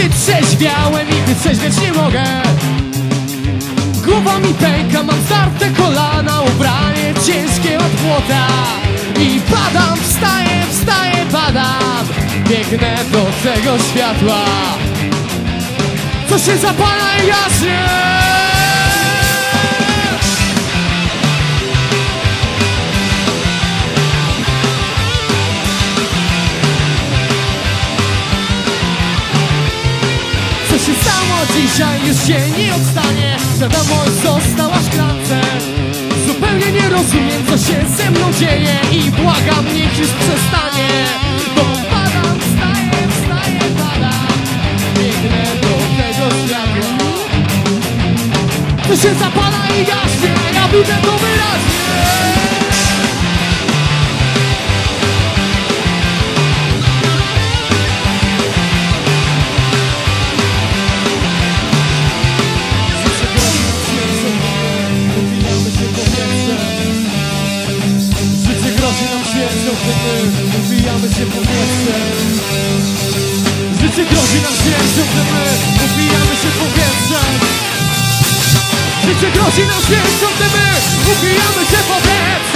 Wytrzeźwiałem i wytrzeźwieć nie mogę. Głowa mi pęka, mam zdarte kolana, ubranie ciężkie od płota. I padam, wstaję, wstaję, padam. Biegnę do tego światła, co się zapala i gaśnie. Co się stało dzisiaj, już się nie odstanie. Wiadomość została w szklance. Zupełnie nie rozumiem, co się ze mną dzieje i błagam, niech już przestanie. Bo padam, wstaję, wstaję, padam. Biegnę do tego światła, to się zapala i gaśnie, a ja widzę to wyraźnie. Ubijamy się w powietrze. Życie grozi nam śmiercią, gdy my ubijamy się w powietrze. Życie grozi nam śmiercią, gdy my ubijamy się w powietrze.